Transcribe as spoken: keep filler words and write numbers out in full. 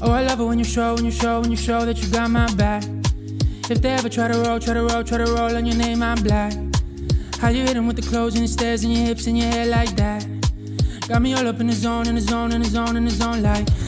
Oh, I love it when you show, when you show, when you show that you got my back. If they ever try to roll, try to roll, try to roll on your name, I'm black. How you hit 'em with the clothes and the stairs and your hips and your hair like that. Got me all up in the zone, in the zone, in the zone, in the zone like